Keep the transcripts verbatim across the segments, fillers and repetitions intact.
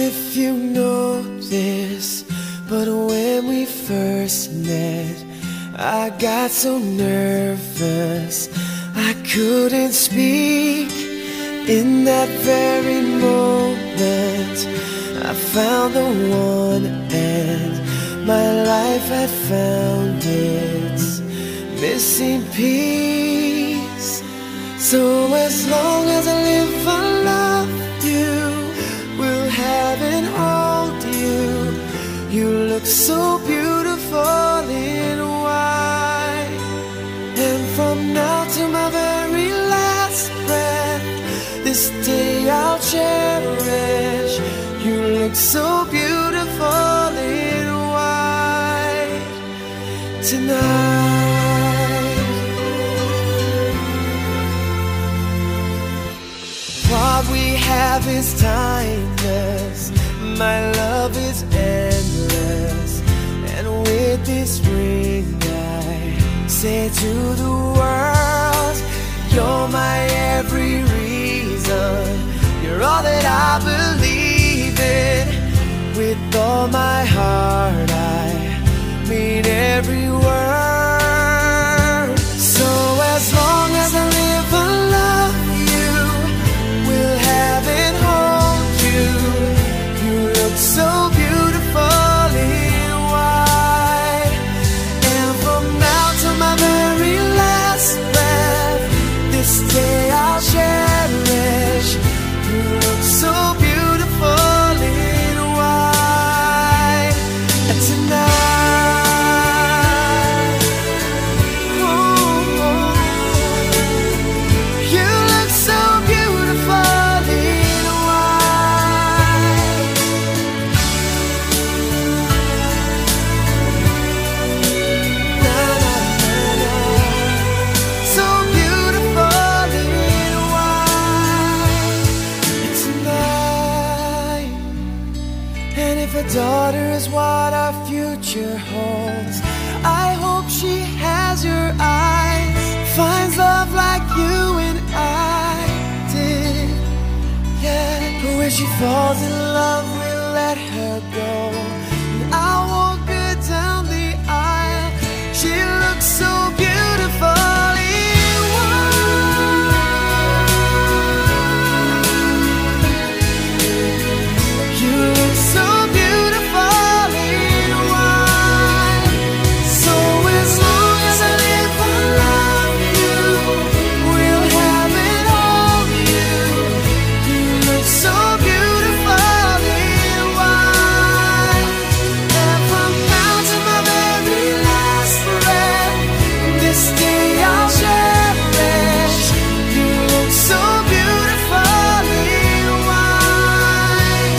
if you know this, but when we first met, I got so nervous I couldn't speak. In that very moment I found the one, and my life had found its missing piece. So as long as I live, I love you, will have and hold you. You look so beautiful in white, and from now to my very last breath, this day I'll cherish. You look so beautiful in white tonight. What we have is timeless, my love is endless, and with this ring I say to the world, you're my every reason, you're all that I believe in. With all my heart I mean every word. So as long as I live, I love you, will have and hold you. You look so beautiful in white, and from now to my very last breath, this day I'll cherish. You look so beautiful in white tonight. Oh, oh. You look so beautiful in white. Na, na, na, na. So beautiful in white tonight. And if a daughter is what our future holds, I hope she has your eyes, finds love like you and I did. Yeah, but when she falls in love, we'll let her go, and I'll walk her down the aisle. She looks so beautiful in white. You look so beautiful in white. So as long as I live, I love you, will have and hold you. You look so beautiful in white, and from now to my very last breath, this day I'll cherish. You look so beautiful in white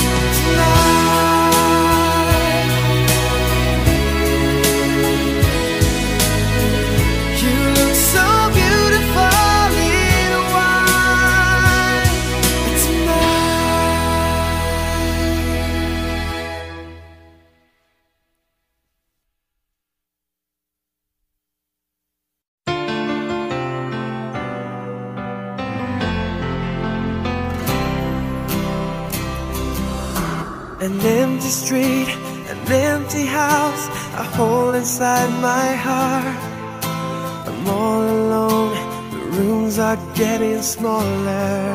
tonight. You look so beautiful in white tonight. An empty street, an empty house, I hold inside my heart. I'm all alone, the rooms are getting smaller.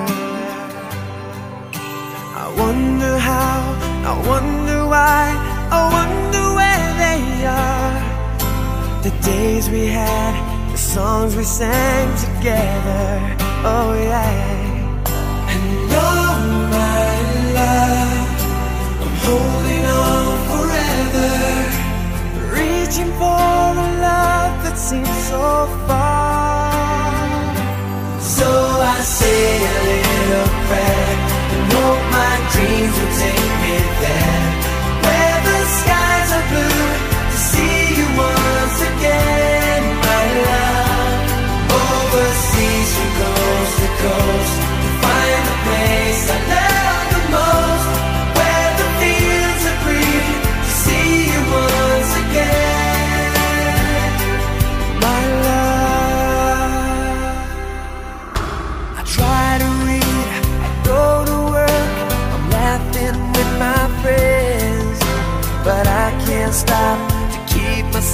I wonder how, I wonder why, I wonder where they are. The days we had, the songs we sang together, oh yeah. And oh my love, holding on forever, reaching for a love that seems so far. So I say a little prayer and hope my dreams will take me there, where the skies are blue, to see you once again, my love. Overseas from coast to coast,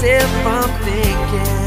myself from thinking